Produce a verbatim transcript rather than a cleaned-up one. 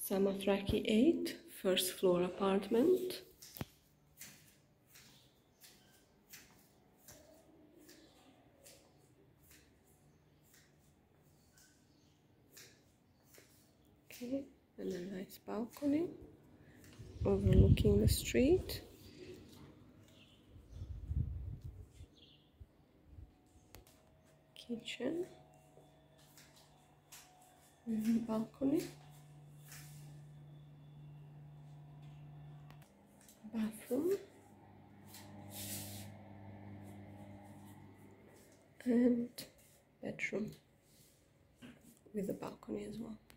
Samathraki eight, first floor apartment. Okay, and a nice balcony overlooking the street. Kitchen, and balcony, bathroom, and bedroom with a balcony as well.